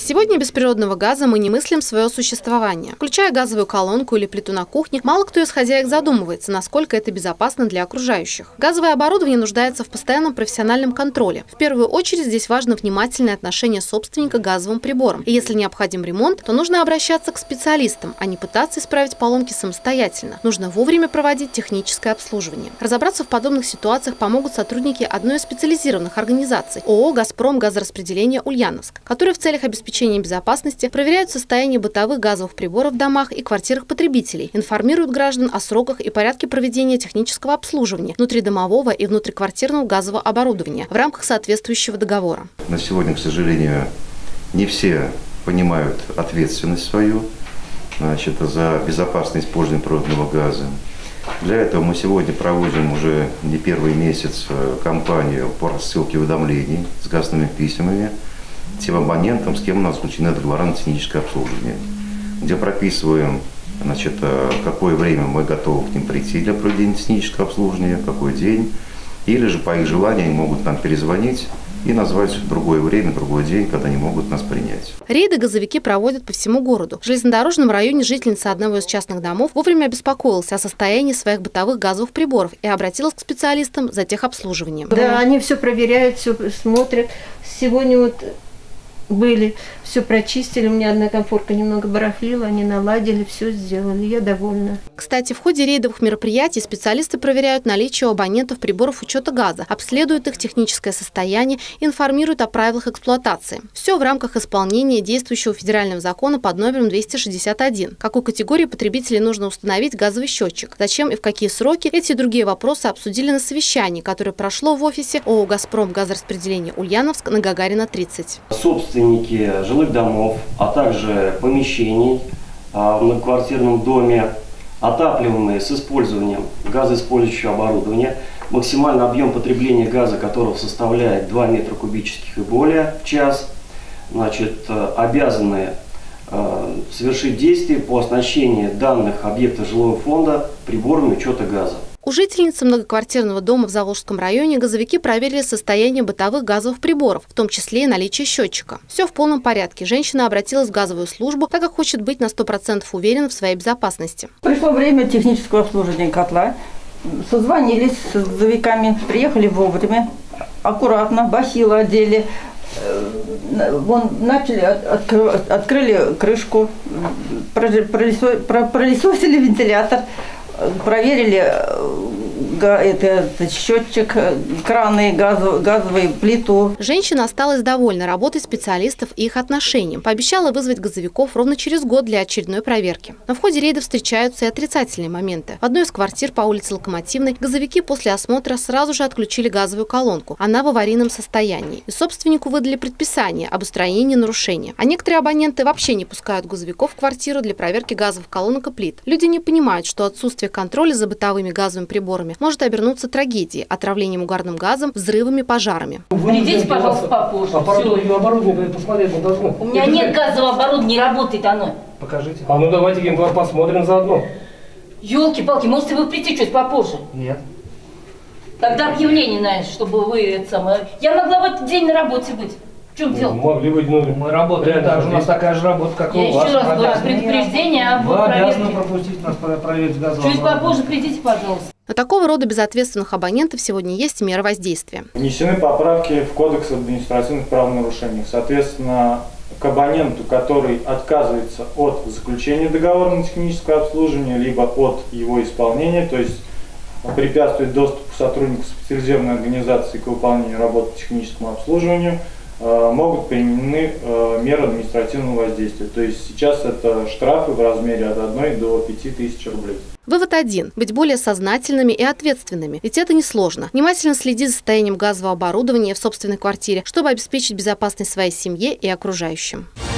Сегодня без природного газа мы не мыслим свое существование. Включая газовую колонку или плиту на кухне, мало кто из хозяек задумывается, насколько это безопасно для окружающих. Газовое оборудование нуждается в постоянном профессиональном контроле. В первую очередь здесь важно внимательное отношение собственника к газовым приборам. И если необходим ремонт, то нужно обращаться к специалистам, а не пытаться исправить поломки самостоятельно. Нужно вовремя проводить техническое обслуживание. Разобраться в подобных ситуациях помогут сотрудники одной из специализированных организаций ООО «Газпром газораспределение Ульяновск», которые в целях обеспечения безопасности проверяют состояние бытовых газовых приборов в домах и квартирах потребителей, информируют граждан о сроках и порядке проведения технического обслуживания внутридомового и внутриквартирного газового оборудования в рамках соответствующего договора. На сегодня, к сожалению, не все понимают ответственность свою, за безопасное использование природного газа. Для этого мы сегодня проводим уже не первый месяц кампанию по рассылке уведомлений с газовыми письмами тем абонентам, с кем у нас заключены договора на техническое обслуживание, где прописываем, какое время мы готовы к ним прийти для проведения технического обслуживания, какой день, или же по их желанию они могут нам перезвонить и назвать другое время, другой день, когда они могут нас принять. Рейды газовики проводят по всему городу. В железнодорожном районе жительница одного из частных домов вовремя обеспокоилась о состоянии своих бытовых газовых приборов и обратилась к специалистам за техобслуживанием. Да, они все проверяют, все смотрят. Сегодня были, все прочистили, у меня одна конфорка немного барахлила, они наладили, все сделали, я довольна. Кстати, в ходе рейдовых мероприятий специалисты проверяют наличие у абонентов приборов учета газа, обследуют их техническое состояние, информируют о правилах эксплуатации. Все в рамках исполнения действующего федерального закона под номером 261. Какой категории потребителей нужно установить газовый счетчик, зачем и в какие сроки, эти и другие вопросы обсудили на совещании, которое прошло в офисе ООО «Газпром газораспределение Ульяновск» на Гагарина, 30. Собственники жилых домов, а также помещений в многоквартирном доме, отапливаемые с использованием газоиспользующего оборудования, максимальный объем потребления газа которого составляет 2 метра кубических и более в час, обязаны совершить действия по оснащению данных объектов жилого фонда приборами учета газа. У жительницы многоквартирного дома в Заволжском районе газовики проверили состояние бытовых газовых приборов, в том числе и наличие счетчика. Все в полном порядке. Женщина обратилась в газовую службу, так как хочет быть на 100% уверена в своей безопасности. Пришло время технического обслуживания котла. Созвонились с газовиками, приехали вовремя, аккуратно, бахилы одели. Открыли крышку, пролесосили вентилятор, проверили счетчик, краны, газовую плиту. Женщина осталась довольна работой специалистов и их отношением. Пообещала вызвать газовиков ровно через год для очередной проверки. Но в ходе рейда встречаются и отрицательные моменты. В одной из квартир по улице Локомотивной газовики после осмотра сразу же отключили газовую колонку. Она в аварийном состоянии. И собственнику выдали предписание об устранении нарушения. А некоторые абоненты вообще не пускают газовиков в квартиру для проверки газовых колонок и плит. Люди не понимают, что отсутствие контроля за бытовыми газовыми приборами может обернуться трагедией, отравлением угарным газом, взрывами, пожарами. Придите, пожалуйста, попозже. Оборудование посмотреть мы должны. У меня нет газового оборудования, не работает оно. Покажите. А ну давайте генплан посмотрим заодно. Ёлки-палки, можете вы прийти чуть попозже? Нет. Тогда объявление, знаешь, чтобы вы это самое. Я могла в этот день на работе быть. В чем дело? Могли быть, мы работаем, так же, у нас такая же работа, как я у вас. Еще раз говорю, предупреждение об проверке. Вы обязаны пропустить нас проверить газовое. Чуть попозже придите, пожалуйста. Но такого рода безответственных абонентов сегодня есть меры воздействия. Внесены поправки в Кодекс административных правонарушений. Соответственно, к абоненту, который отказывается от заключения договора на техническое обслуживание, либо от его исполнения, то есть препятствует доступу сотрудников специализированной организации к выполнению работы по техническому обслуживанию, могут применены меры административного воздействия. То есть сейчас это штрафы в размере от 1 до 5000 рублей. Вывод один. Быть более сознательными и ответственными. Ведь это несложно. Внимательно следить за состоянием газового оборудования в собственной квартире, чтобы обеспечить безопасность своей семье и окружающим.